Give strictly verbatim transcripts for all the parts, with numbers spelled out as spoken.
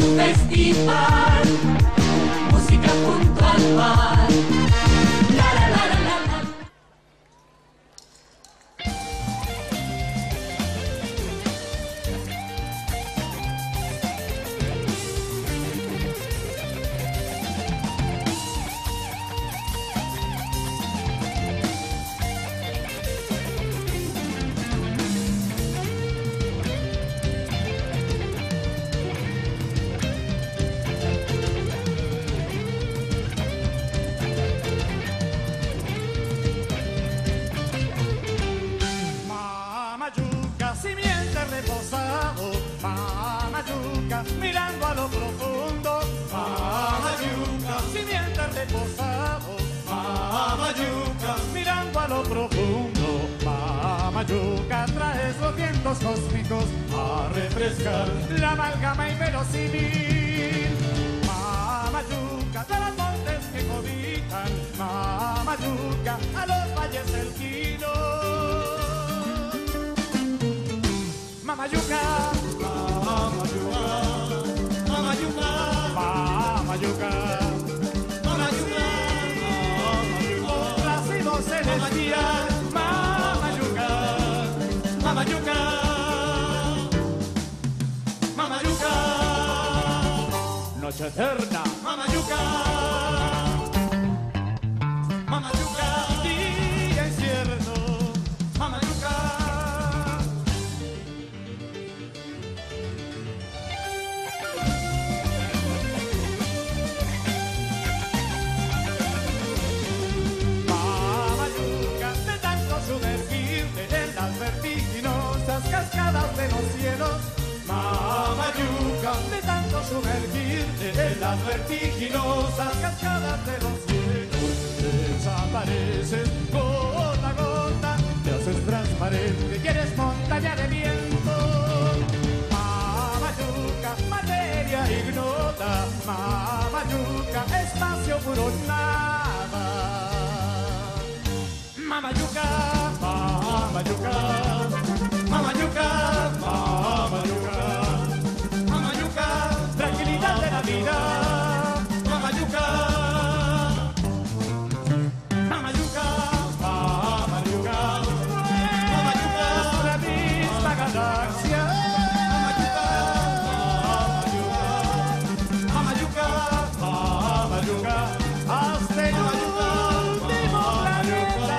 un festival, música junto al mar. La, la, la, la, la, la. Simiente reposado, Mamayuca, mirando a lo profundo, Mamayuca, simiente reposado, Mamayuca, mirando a lo profundo, Mamayuca, traes los vientos cósmicos a refrescar la amalgama inverosímil. Mamayuca, de los montes que cobijan, Mamayuca, a los valles erguidos. Mamayuca, Mamayuca, Mamayuca, Mamayuca, Mamayuca, Plácido celestial, Mamayuca, Mamayuca, Mamayuca, noche eterna, Mamayuca, Mamayuca, día incierto, Mamayuca. Cascadas de los cielos, Mamayuca, de tanto sumergirte en las vertiginosas cascadas de los cielos, desapareces gota a gota, te haces transparente y eres montaña de viento. Mamayuca, materia ignota, Mamayuca, espacio puro nada. Mamayuca, Mamayuca, Mamayuca, Mamayuca, Mamayuca, tranquilidad de la vida, Mamayuca, Mamayuca, Mamayuca, Mamayuca, la misma galaxia, Mamayuca, Mamayuca, Mamayuca, hasta el último planeta.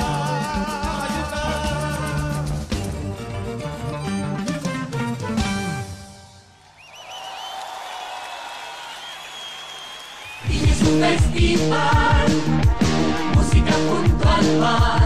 Un festival, música junto al mar.